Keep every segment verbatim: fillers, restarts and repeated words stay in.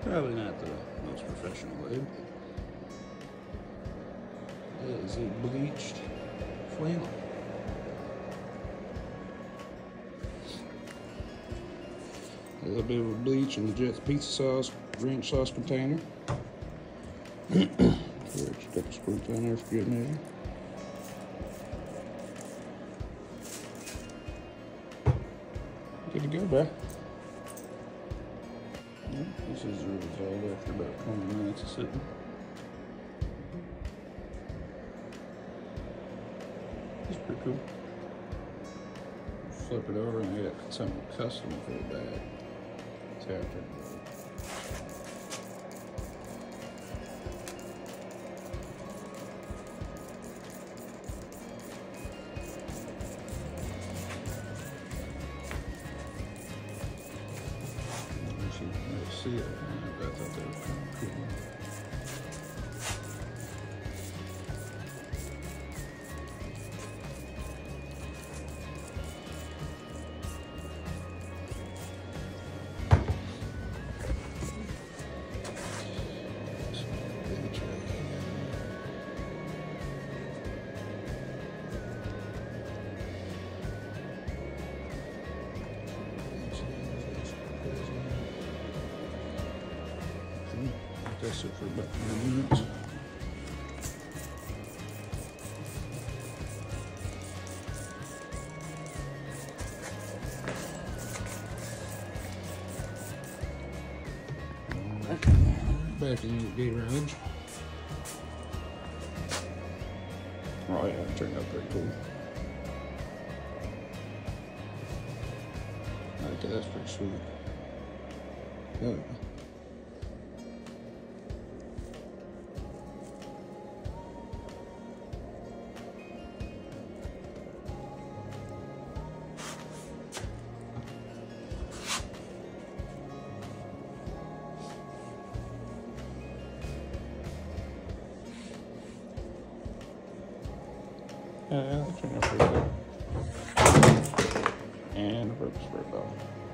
Probably not the most professional lid. That is a bleached flannel. A little bit of bleach in the Jets pizza sauce, ranch sauce container. Just a couple squirts on there for good measure. Good to go, bro. This is the result after about twenty minutes of sitting. It's pretty cool. Flip it over and I got something custom for the bag. It's after. See it, I thought they were kind of cool. Test it for about three minutes. Back in the garage. Oh yeah, it turned out pretty cool. I like that, that's pretty sweet. Oh. Yeah, that turned out pretty good. And a purpose for a dog.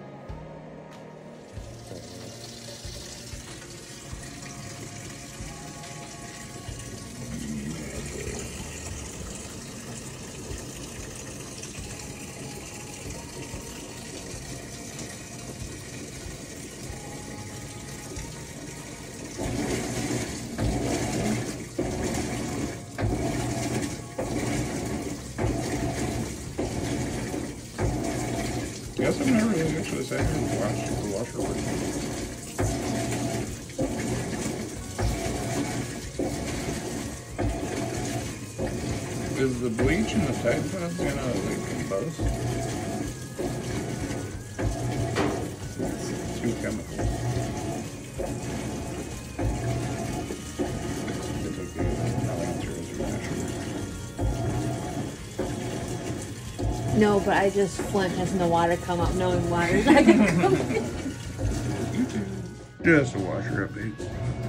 I guess I've never really actually sat here and watched the washer work. Is the bleach and the Tide Pods gonna leak in both? It's two chemicals. It's okay. I'll answer as you're naturally. No, but I just flint as the water come up, knowing water's not gonna come in. Just a washer update.